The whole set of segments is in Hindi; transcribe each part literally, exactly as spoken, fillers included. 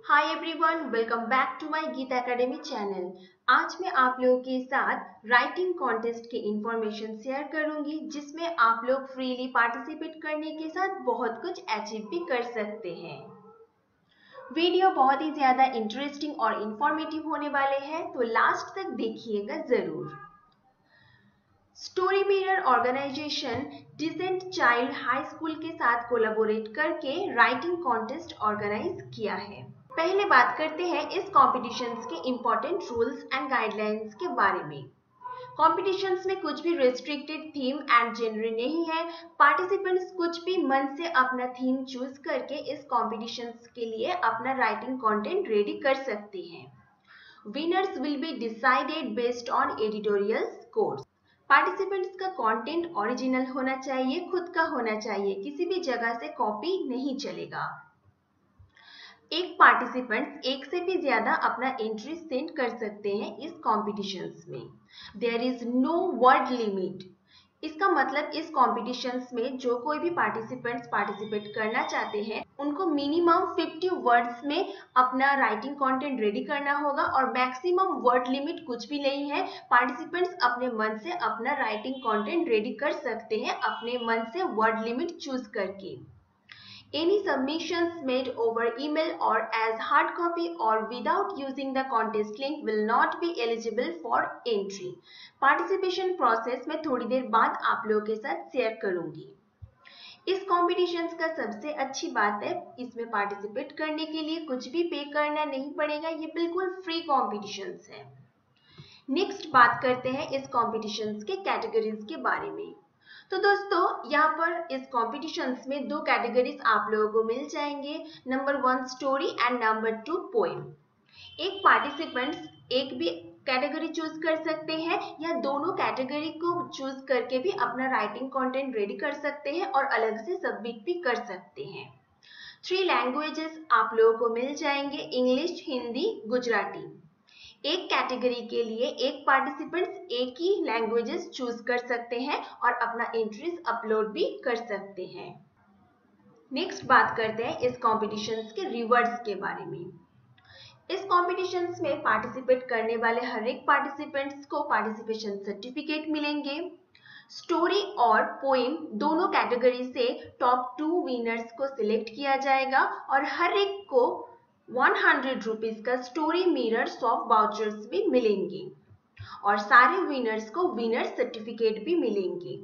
Hi everyone, welcome back to my Geet academy channel. आज मैं आप लोगों के साथ राइटिंग कॉन्टेस्ट की इंफॉर्मेशन शेयर करूंगी, जिसमें आप लोग फ्रीली पार्टिसिपेट करने के साथ बहुत कुछ अचीव भी कर सकते हैं। वीडियो बहुत ही ज्यादा इंटरेस्टिंग और इंफॉर्मेटिव होने वाले हैं, तो लास्ट तक देखिएगा जरूर। Story mirror organization decent child high school के साथ कोलैबोरेट करके राइटिंग कॉन्टेस्ट ऑर्गेनाइज किया है। पहले बात करते हैं इस कॉम्पिटिशन्स के इम्पोर्टेंट रूल्स एंड गाइडलाइंस के बारे में। कॉम्पिटिशन्स में कुछ भी रेस्ट्रिक्टेड थीम एंड जेनर नहीं है। पार्टिसिपेंट्स कुछ भी मन से अपना थीम चूज करके इस कॉम्पिटिशन्स के लिए अपना राइटिंग कंटेंट रेडी कर सकते हैं। Winners will be decided based on editorial scores. Participants का कंटेंट ओरिजिनल होना चाहिए, खुद का होना चाहिए, किसी भी जगह से कॉपी नहीं चलेगा। एक पार्टिसिपेंट एक से भी ज्यादा अपना एंट्री सेंड कर सकते हैं इस कॉम्पिटिशन्स में। There is no word limit. इसका मतलब इस कॉम्पिटिशन्स में जो कोई भी पार्टिसिपेंट्स पार्टिसिपेट करना चाहते हैं, उनको मिनिमम फिफ्टी वर्ड्स में अपना राइटिंग कंटेंट रेडी करना होगा और मैक्सिमम वर्ड लिमिट कुछ भी नहीं है। पार्टिसिपेंट्स अपने मन से अपना राइटिंग कंटेंट रेडी कर सकते हैं, अपने मन से वर्ड लिमिट चूज करके। Any submissions made over email or as hard copy or without using the contest link will not be eligible for entry. Participation process मैं थोड़ी देर बाद आप लोगों के साथ शेयर करूंगी। इस कॉम्पिटिशन्स का सबसे अच्छी बात है, इसमें पार्टिसिपेट करने के लिए कुछ भी पे करना नहीं पड़ेगा। ये बिल्कुल फ्री कॉम्पिटिशन्स है। नेक्स्ट बात करते हैं इस कॉम्पिटिशन्स के कैटेगरीज के बारे में। तो दोस्तों, यहाँ पर इस कॉम्पिटिशन्स में दो कैटेगरीज आप लोगों को मिल जाएंगे। Number one story and number two poem. एक पार्टिसिपेंट्स एक भी कैटेगरी चूज कर सकते हैं या दोनों कैटेगरी को चूज करके भी अपना राइटिंग कंटेंट रेडी कर सकते हैं और अलग से सबमिट भी कर सकते हैं। थ्री लैंग्वेजेस आप लोगों को मिल जाएंगे, इंग्लिश, हिंदी, गुजराती। एक कैटेगरी के लिए एक पार्टिसिपेंट्स एक ही लैंग्वेजेस चूज कर सकते हैं और अपना एंट्रीज अपलोड भी कर सकते हैं। नेक्स्ट बात करते हैं इस कॉम्पिटिशन्स के रिवॉर्ड्स के बारे में। इस कॉम्पिटिशन्स में पार्टिसिपेट करने वाले हर एक पार्टिसिपेंट्स को पार्टिसिपेशन सर्टिफिकेट मिलेंगे। स्टोरी और पोएम दोनों कैटेगरी से टॉप टू विनर्स को सिलेक्ट किया जाएगा और हर एक को वन हंड्रेड रुपीज का स्टोरी मिरर सॉफ्ट वाउचर्स भी मिलेंगे और सारे विनर्स को विनर सर्टिफिकेट भी मिलेंगे।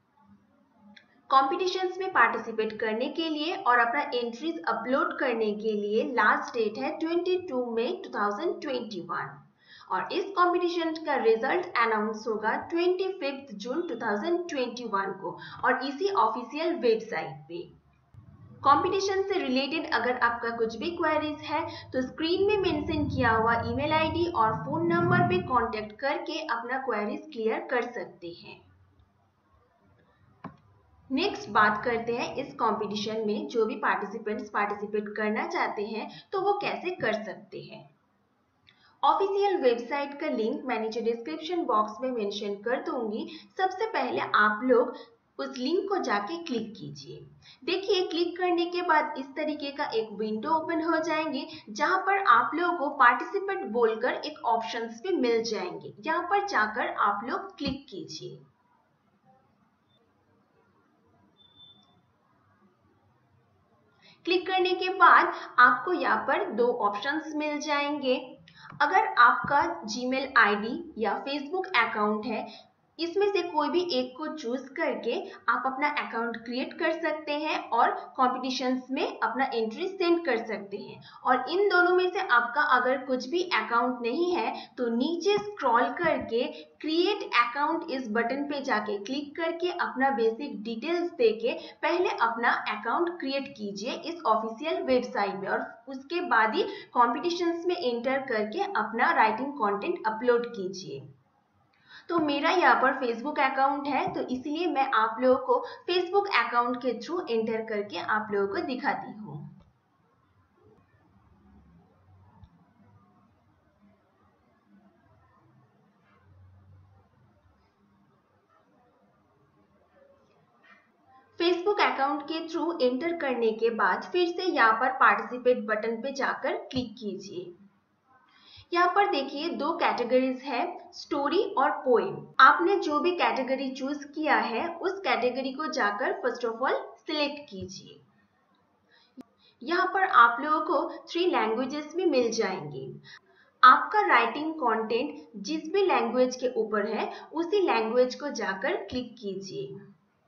कॉम्पिटिशन्स में पार्टिसिपेट करने के लिए और अपना एंट्रीज अपलोड करने के लिए लास्ट डेट है बाईस मई दो हज़ार इक्कीस और इस कॉम्पिटिशन का रिजल्ट अनाउंस होगा पच्चीस जून दो हज़ार इक्कीस को और इसी ऑफिशियल वेबसाइट पे। कंपटीशन से रिलेटेड अगर आपका कुछ भी क्वेरीज है तो स्क्रीन में मेंशन किया हुआ ईमेल आईडी और फोन नंबर पे कांटेक्ट करके अपना क्वेरीज क्लियर कर सकते हैं। नेक्स्ट बात करते हैं इस कंपटीशन में जो भी पार्टिसिपेंट्स पार्टिसिपेट करना चाहते हैं तो वो कैसे कर सकते हैं। ऑफिशियल वेबसाइट का लिंक मैं नीचे डिस्क्रिप्शन बॉक्स में मेंशन कर दूंगी। सबसे पहले आप लोग उस लिंक को जाके क्लिक कीजिए। देखिए, क्लिक करने के बाद इस तरीके का एक विंडो ओपन हो जाएंगे जहां पर आप लोगों को पार्टिसिपेट बोलकर एक ऑप्शंस भी मिल जाएंगे। यहाँ पर जाकर आप लोग क्लिक कीजिए। क्लिक करने के बाद आपको यहाँ पर दो ऑप्शंस मिल जाएंगे। अगर आपका जीमेल आईडी या फेसबुक अकाउंट है, इसमें से कोई भी एक को चूज करके आप अपना अकाउंट क्रिएट कर सकते हैं और कॉम्पिटिशन्स में अपना एंट्री सेंड कर सकते हैं। और इन दोनों में से आपका अगर कुछ भी अकाउंट नहीं है तो नीचे स्क्रॉल करके क्रिएट अकाउंट इस बटन पे जाके क्लिक करके अपना बेसिक डिटेल्स देके पहले अपना अकाउंट क्रिएट कीजिए इस ऑफिशियल वेबसाइट पे और उसके बाद ही कॉम्पिटिशन्स में एंटर करके अपना राइटिंग कंटेंट अपलोड कीजिए। तो मेरा यहाँ पर फेसबुक अकाउंट है तो इसलिए मैं आप लोगों को फेसबुक अकाउंट के थ्रू एंटर करके आप लोगों को दिखाती हूँ। फेसबुक अकाउंट के थ्रू एंटर करने के बाद फिर से यहाँ पर पार्टिसिपेट बटन पे जाकर क्लिक कीजिए। यहाँ पर देखिए दो कैटेगरीज है, स्टोरी और पोएम। आपने जो भी कैटेगरी चूज किया है उस कैटेगरी को जाकर फर्स्ट ऑफ ऑल सिलेक्ट कीजिए। यहाँ पर आप लोगों को थ्री लैंग्वेजेस में मिल जाएंगी। आपका राइटिंग कंटेंट जिस भी लैंग्वेज के ऊपर है उसी लैंग्वेज को जाकर क्लिक कीजिए।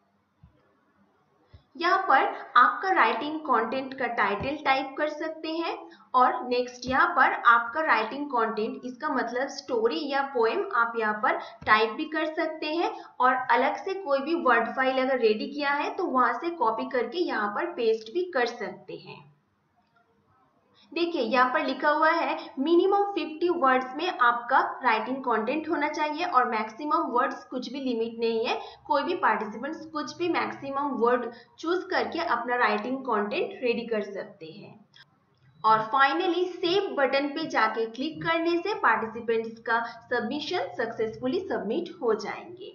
यहाँ पर आपका राइटिंग कंटेंट का टाइटल टाइप कर सकते हैं और नेक्स्ट यहाँ पर आपका राइटिंग कंटेंट, इसका मतलब स्टोरी या पोएम, आप यहाँ पर टाइप भी कर सकते हैं और अलग से कोई भी वर्ड फाइल अगर रेडी किया है तो वहां से कॉपी करके यहाँ पर पेस्ट भी कर सकते हैं। देखिए यहाँ पर लिखा हुआ है मिनिमम फिफ्टी वर्ड्स में आपका राइटिंग कंटेंट होना चाहिए और मैक्सिमम वर्ड्स कुछ भी लिमिट नहीं है। कोई भी पार्टिसिपेंट्स कुछ भी मैक्सिमम वर्ड चूज करके अपना राइटिंग कंटेंट रेडी कर सकते हैं। और फाइनली सेव बटन पे जाके क्लिक करने से पार्टिसिपेंट्स का सबमिशन सक्सेसफुली सबमिट हो जाएंगे।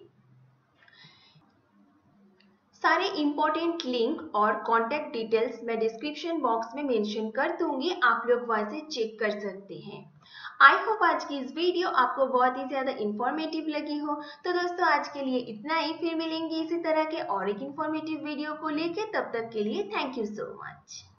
सारे इंपॉर्टेंट लिंक और कॉन्टैक्ट डिटेल्स मैं डिस्क्रिप्शन बॉक्स में मेंशन कर दूंगी, आप लोग वहां से चेक कर सकते हैं। आई होप आज की इस वीडियो आपको बहुत ही ज्यादा इंफॉर्मेटिव लगी हो। तो दोस्तों आज के लिए इतना ही, फिर मिलेंगे इसी तरह के और एक इंफॉर्मेटिव वीडियो को लेके। तब तक के लिए थैंक यू सो मच।